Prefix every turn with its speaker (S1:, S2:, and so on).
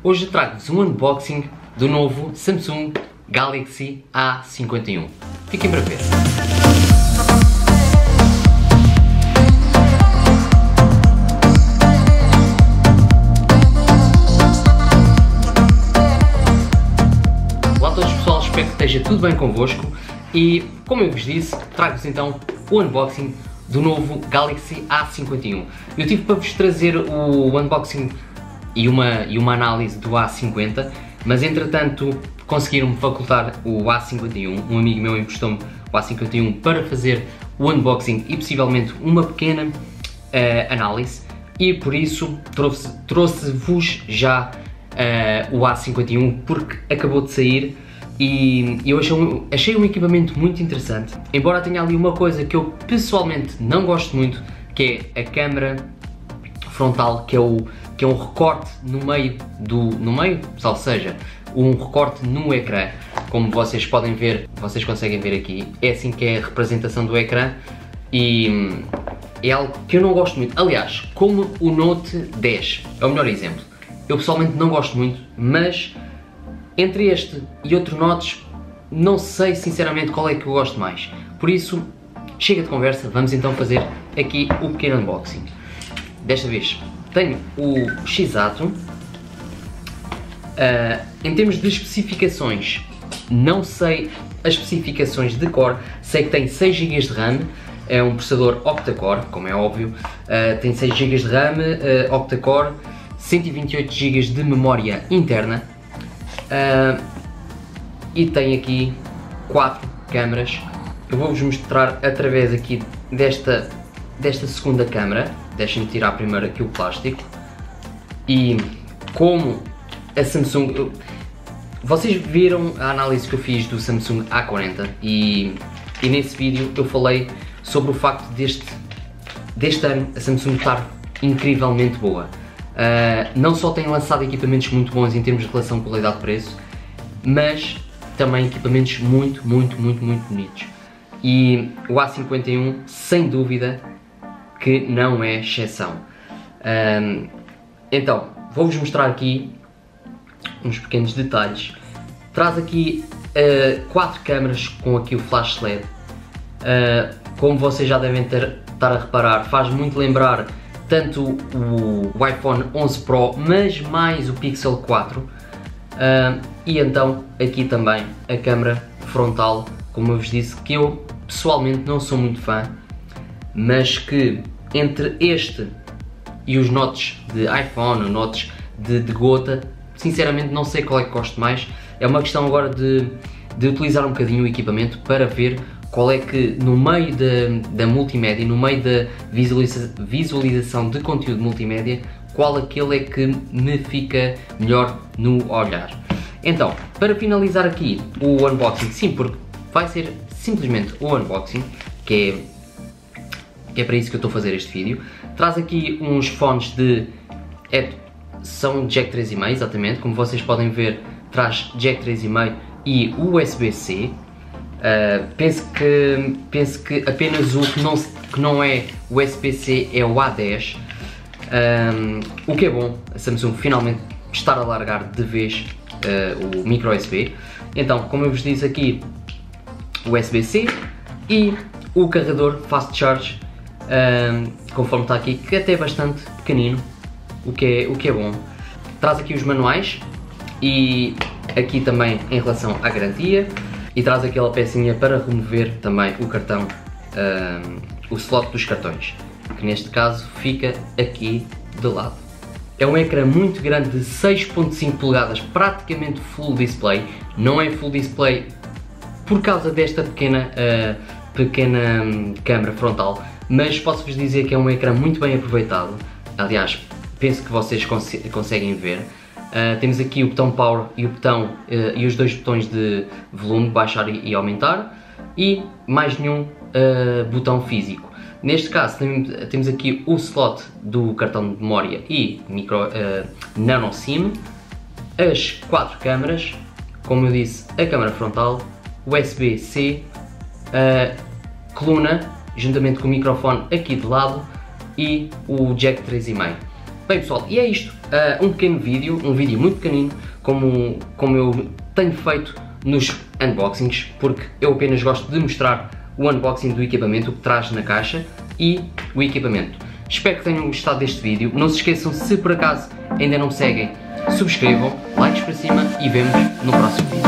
S1: Hoje trago-vos um unboxing do novo Samsung Galaxy A51. Fiquem para ver. Olá a todos pessoal, espero que esteja tudo bem convosco e, como eu vos disse, trago-vos então o unboxing do novo Galaxy A51. Eu tive para vos trazer o unboxing e uma análise do A50, mas entretanto conseguiram-me facultar o A51, um amigo meu emprestou-me o A51 para fazer o unboxing e possivelmente uma pequena análise, e por isso trouxe-vos já o A51 porque acabou de sair e eu achei um equipamento muito interessante, embora tenha ali uma coisa que eu pessoalmente não gosto muito, que é a câmera frontal, que é um recorte no meio, ou seja, um recorte no ecrã. Como vocês podem ver, vocês conseguem ver aqui, é assim que é a representação do ecrã e é algo que eu não gosto muito. Aliás, como o Note 10 é o melhor exemplo. Eu pessoalmente não gosto muito, mas entre este e outro Notes, não sei sinceramente qual é que eu gosto mais. Por isso, chega de conversa, vamos então fazer aqui o pequeno unboxing. Desta vez tenho o X-Ato. Em termos de especificações, não sei as especificações de cor, sei que tem 6 GB de RAM, é um processador octa-core, como é óbvio, tem 6 GB de RAM, octa-core, 128 GB de memória interna, e tem aqui 4 câmaras. Eu vou-vos mostrar através aqui desta segunda câmara. Deixem-me tirar primeiro aqui o plástico. E como a Samsung... Vocês viram a análise que eu fiz do Samsung A40 e nesse vídeo eu falei sobre o facto deste ano a Samsung estar incrivelmente boa. Não só tem lançado equipamentos muito bons em termos de relação qualidade-preço, mas também equipamentos muito bonitos. E o A51, sem dúvida, que não é exceção. Então, vou-vos mostrar aqui uns pequenos detalhes. Traz aqui 4 câmaras com aqui o flash LED. Como vocês já devem estar a reparar, faz muito lembrar tanto o iPhone 11 Pro, mas mais o Pixel 4. E então aqui também a câmera frontal, como eu vos disse, que eu pessoalmente não sou muito fã, mas que entre este e os Notes de iPhone, Notes de gota, sinceramente não sei qual é que gosto mais. É uma questão agora de utilizar um bocadinho o equipamento para ver qual é que, no meio da multimédia, no meio da visualização de conteúdo multimédia, qual aquele é que me fica melhor no olhar. Então, para finalizar aqui o unboxing, sim, porque vai ser simplesmente o unboxing, que é para isso que eu estou a fazer este vídeo. Traz aqui uns fones são Jack 3.5, exatamente, como vocês podem ver, traz Jack 3.5 e USB-C. Penso que apenas o que não é USB-C é o A10, o que é bom, a Samsung finalmente estar a largar de vez o micro USB. Então, como eu vos disse aqui, USB-C e o carregador Fast Charge, conforme está aqui, que até é bastante pequenino, o que é bom. Traz aqui os manuais e aqui também em relação à garantia, e traz aquela pecinha para remover também o cartão, o slot dos cartões, que neste caso fica aqui de lado. É um ecrã muito grande de 6.5 polegadas, praticamente full display. Não é full display por causa desta pequena câmera frontal, mas posso-vos dizer que é um ecrã muito bem aproveitado. Aliás, penso que vocês conseguem ver. Temos aqui o botão Power e e os dois botões de volume, baixar e aumentar, e mais nenhum botão físico. Neste caso temos aqui o slot do cartão de memória e nano SIM, as 4 câmaras, como eu disse, a câmara frontal, USB-C, coluna juntamente com o microfone aqui de lado e o jack 3.5. Bem pessoal, e é isto. um pequeno vídeo, um vídeo muito pequenino, como eu tenho feito nos unboxings, porque eu apenas gosto de mostrar o unboxing do equipamento, o que traz na caixa e o equipamento. Espero que tenham gostado deste vídeo. Não se esqueçam, se por acaso ainda não me seguem, subscrevam, likes para cima e vemos no próximo vídeo.